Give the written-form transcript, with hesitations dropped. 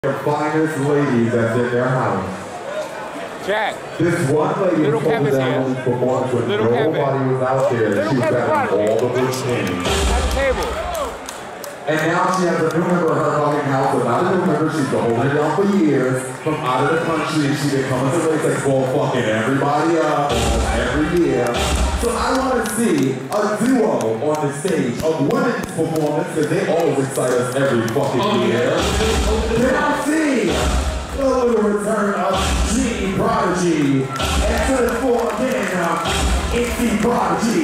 The finest ladies that's in their house. Jack. This one lady Little pulled down this performance when nobody was out there. She was having all the routines. At the table. And now she has a new member of her fucking house, but not a new member. She's been holding it down for years from out of the country. And she's been coming to the race like, well, fucking everybody up every year. So I want to see a duo on the stage of women's performance because they always excite us every fucking year. Can I see the little return of Genie Prodigy? And to the floor again, it's the Prodigy.